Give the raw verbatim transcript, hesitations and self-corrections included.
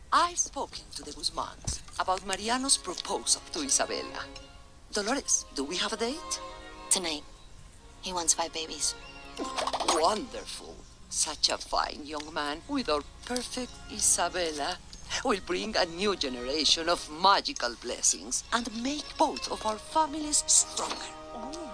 I've spoken to the Guzmans about Mariano's proposal to Isabella. Dolores, do we have a date? Tonight. He wants five babies. Wonderful. Such a fine young man with our perfect Isabella will bring a new generation of magical blessings and make both of our families stronger.